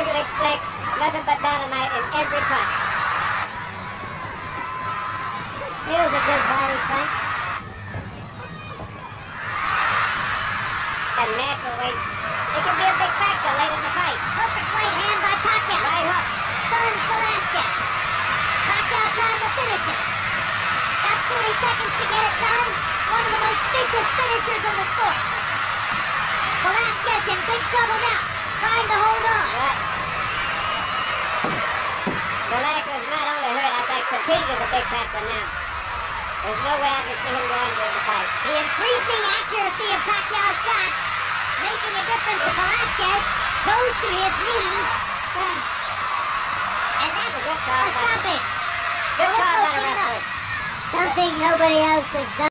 can expect nothing but dynamite in every punch. It was a good body punch. A natural weight. It can be a big factor late in the fight. Perfect right hand by Pacquiao. Right hook. Stuns Velasquez. Pacquiao trying to finish it. Got 40 seconds to get it done. One of the most vicious finishers in the sport. Velasquez in big trouble now. Trying to hold on. Right. Velasquez is not only hurt, I think fatigue is a big factor now. There's no way I can see him going during the fight. The increasing accuracy of Pacquiao's shots making a difference to Velasquez. Goes to his knee. And that's a stoppage. Good call by the referee. Something nobody else has done.